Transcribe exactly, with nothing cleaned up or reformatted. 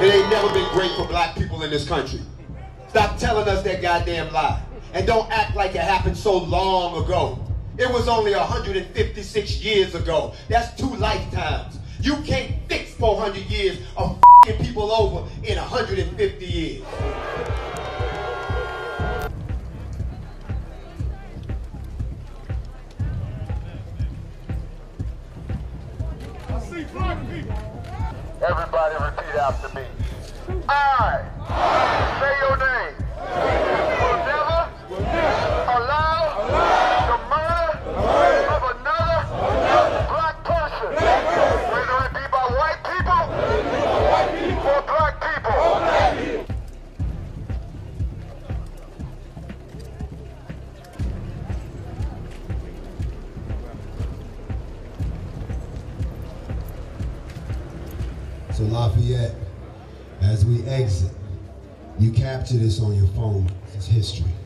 It ain't never been great for black people in this country. Stop telling us that goddamn lie. And don't act like it happened so long ago. It was only one hundred fifty-six years ago. That's two lifetimes. You can't fix four hundred years of f***ing people over in one hundred fifty years. I see black people. Everybody repeat after me. I, I. Say your name. Will never, will never allow, allow the murder, murder of another, another black person, black person. Whether it be by white people, by white people or black people. Or black people. So Lafayette, as we exit, you capture this on your phone. It's history.